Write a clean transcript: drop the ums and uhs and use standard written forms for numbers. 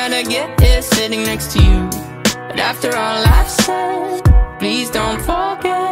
gonna get here sitting next to you. But after all I've said, please don't forget